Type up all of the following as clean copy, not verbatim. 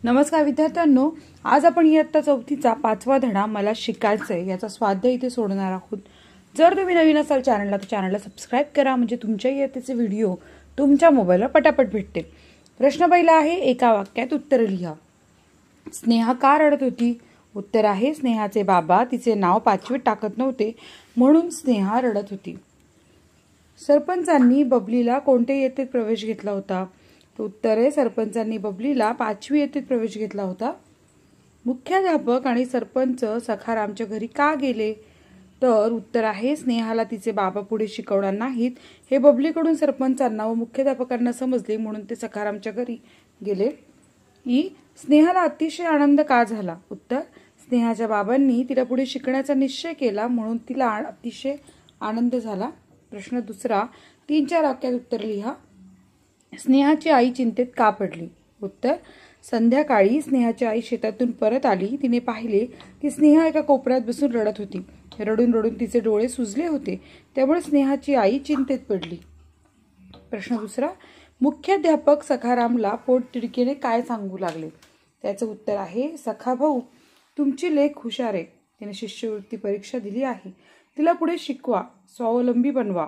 नमस्कार विद्यार्थ्यांनो, आज आपण इयत्ता चौथीचा 5वा धडा मला शिकायचंय याचा स्वाध्याय इथे सोडणार आहोत। जर तुम्ही नवीन असाल चॅनलला तर चॅनलला सबस्क्राइब करा, म्हणजे तुमच्या इयत्तेचे व्हिडिओ तुमच्या मोबाईलवर पटापट भेटतील। प्रश्न पहिला आहे, एका वाक्यात उत्तर लिहा। स्नेहा का रडत होती? उत्तर आहे, स्नेहाचे बाबा तिचे नाव 5वीत टाकत नव्हते म्हणून स्नेहा रडत होती। सरपंचांनी बबलीला कोणत्या इयत्तेत प्रवेश घेतला होता? उत्तर आहे, सरपंचांनी बबलीला 5वी इयत्तेत प्रवेश घेतला होता। मुख्याध्यापक आणि सरपंच सखारामच्या घरी का गेले? तर उत्तर आहे, स्नेहाला तिचे बाबा पुढे शिकवणार नाहीत हे बबलीकडून सरपंचांना व मुख्याध्यापकांना समजले म्हणून ते सखारामच्या घरी गेले। स्नेहाला अतिशय आनंद का झाला? उत्तर, स्नेहाच्या बाबांनी तिला पुढे शिकण्याचा निश्चय केला म्हणून तिला अतिशय आनंद झाला। प्रश्न दुसरा, 3-4 वाक्यात उत्तर लिहा। स्नेहाची आई चिंतेत का पडली? उत्तर, संध्याकाळी स्नेहाची आई शेतातून परत आली। तिने पाहिले की स्नेहा एका कोपऱ्यात बसून रडत होती। रडून रडून तिचे डोळे सुजले होते, त्यामुळे स्नेहाची आई चिंतेत पडली। प्रश्न दुसरा, मुख्याध्यापक सखारामला पोटतिडकीने काय सांगू लागले? त्याचे उत्तर आहे, सखा भाऊ तुमची लेक हुशार आहे, तिने शिष्यवृत्ती परीक्षा दिली आहे, तिला पुढे शिकवा, स्वावलंबी बनवा,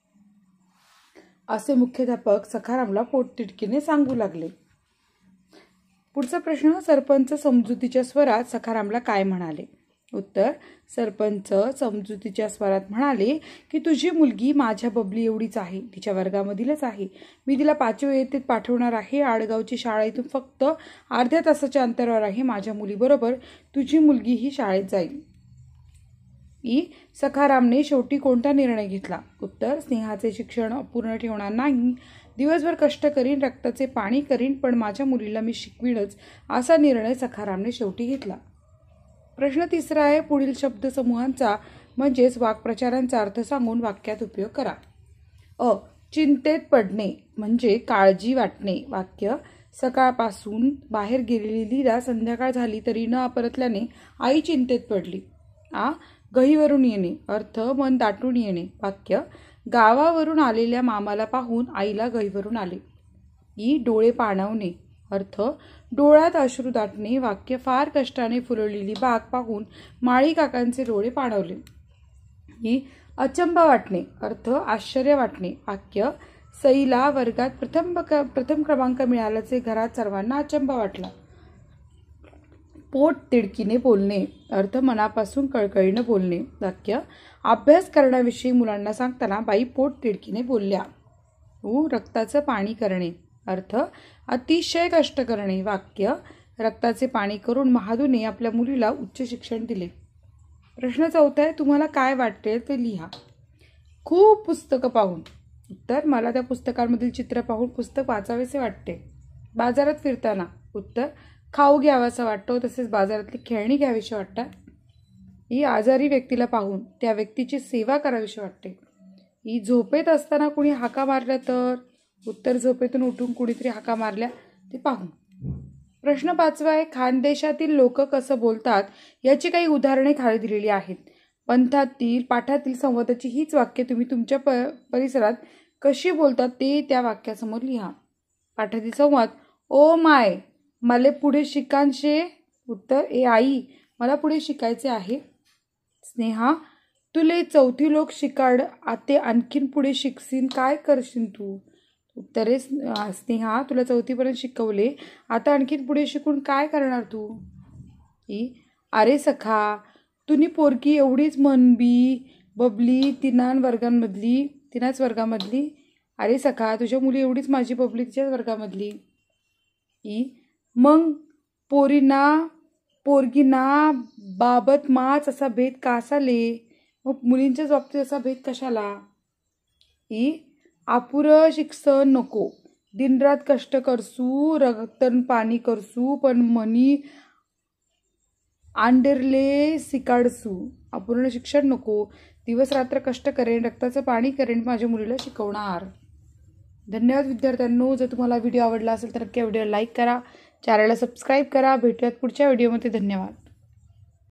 असे मुख्याध्यापक सखारामला पोटतिडकीने सांगू लागले। पुढचा प्रश्न, सरपंच समजुतीच्या स्वरात सखारामला काय म्हणाले? उत्तर, सरपंच समजुतीच्या स्वरात म्हणाले की तुझी मुलगी माझ्या बबली एवढीच आहे, तिच्या वर्गामधीलच आहे, मी तिला 5वी इयत्तेत पाठवणार आहे। आडगावची शाळा इथून फक्त अर्ध्या तासाच्या अंतरावर आहे, माझ्या मुलीबरोबर तुझी मुलगी ही शाळेत जाईल। सखारामने शेवटी कोणता निर्णय घेतला? उत्तर, स्नेहाचे शिक्षण अपूर्ण ठेवणार नाही, दिवसभर कष्ट करीन, रक्ताचे पाणी करीन, पण माझ्या मुलीला मी शिकवीनच, असा निर्णय सखारामने शेवटी घेतला। प्रश्न तिसरा आहे, पुढील शब्दसमूहांचा म्हणजेच वाक्प्रचारांचा अर्थ सांगून वाक्यात उपयोग करा। चिंतेत पडणे म्हणजे काळजी वाटणे। वाक्य, सकाळपासून बाहेर गेलेली लीला संध्याकाळ झाली तरी न परतल्याने आई चिंतेत पडली। गहीवरून येणे अर्थ मन दाटून येणे। वाक्य, गावावरून आलेल्या मामाला पाहून आईला गहीवरून आले। डोळे पाणावणे अर्थ डोळ्यात अश्रू दाटणे। वाक्य, फार कष्टाने फुललेली बाग पाहून माळी काकांचे डोळे पाणावले। अचंब वाटणे अर्थ आश्चर्य वाटणे। वाक्य, सईला वर्गात प्रथम क्रमांक मिळाल्याचे घरात सर्वांना अचंब वाटला। पोट तिडकीने बोलणे अर्थ मनापासून कळकळीने बोलणे। वाक्य, अभ्यास करण्याविषयी मुलांना सांगताना बाई पोट तिडकीने बोलल्या। रक्ताचं पाणी करणे अर्थ अतिशय कष्ट करणे। वाक्य, रक्ताचे पाणी करून महादूने आपल्या मुलीला उच्च शिक्षण दिले। प्रश्न चौथा आहे, तुम्हाला काय वाटते ते लिहा। खूप पुस्तकं पाहून। उत्तर, मला त्या पुस्तकांमधील चित्र पाहून पुस्तक वाचावेसे वाटते। बाजारात फिरताना। उत्तर, खाऊ घ्यावासा वाटतो, तसेच बाजारातली खेळणी घ्यावीशी वाटतात। आजारी व्यक्तीला पाहून त्या व्यक्तीची सेवा करावीशी वाटते। झोपेत असताना कुणी हाका मारल्या तर? उत्तर, झोपेतून उठून कुणीतरी हाका मारल्या ते पाहून। प्रश्न 5वा आहे, खानदेशातील लोक कसं बोलतात याची काही उदाहरणे खाली दिलेली आहेत। पाठातील संवादाची हीच वाक्य तुम्ही तुमच्या परिसरात कशी बोलतात ते त्या वाक्यासमोर लिहा। पाठातील संवाद, ओ माय मला पुढे शिकांशे? उत्तर, ए आई मला पुढे शिकायचे आहे। स्नेहा, तुले 4थी लोक शिकाड, आते आणखीन पुढे शिकशील, काय करशील तू? उत्तरे, स्नेहा तुला 4थी पर्यंत शिकवले, आता आणखीन पुढे शिकून काय करणार तू? अरे सखा, तुनी पोरकी एवढीच म्हणबी, बबली तिनाच वर्गामधली। अरे सखा, तुझ्या मुली एवढीच माझी बबली तिच्याच वर्गामधली। मग पोरगीना बाबत माच असा भेद का असाले? मग मुलींच्याच बाबतीत असा भेद कशाला? अपुरं शिक्षण नको, दिनरात कष्ट करसू, रक्तन पाणी करसू, पण मनी आंडेरले शिकाडसू। अपूर्ण शिक्षण नको, दिवस रात्र कष्ट करेन, रक्ताचं पाणी करेन, माझ्या मुलीला शिकवणार। धन्यवाद विद्यार्थ्यांनो, जर तुम्हाला व्हिडिओ आवडला असेल तर नक्की व्हिडिओ लाईक करा, चॅनलला सबस्क्राईब करा। भेटूयात पुढच्या व्हिडिओमध्ये। धन्यवाद।